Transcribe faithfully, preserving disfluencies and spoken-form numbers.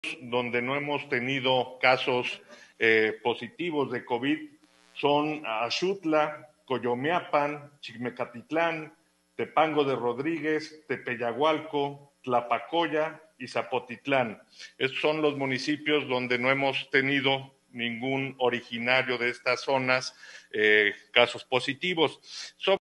donde no hemos tenido casos eh, positivos de COVID son Axutla, Coyomeapan, Chimecatitlán, Tepango de Rodríguez, Tepeyagualco, Tlapacoya y Zapotitlán. Estos son los municipios donde no hemos tenido ningún originario de estas zonas eh, casos positivos. Sobre